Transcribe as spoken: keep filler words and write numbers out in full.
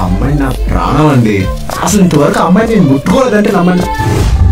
అమ్మాయి నా ప్రాణం అండి. అసలు ఇంతవరకు అమ్మాయి నేను ముట్టుకోలేదంటే నమ్మండి.